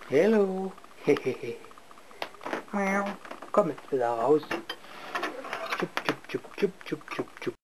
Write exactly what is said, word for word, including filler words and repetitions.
Hello. Miau. Komm jetzt wieder raus. Chup, chup, chup, chup, chup, chup, chup.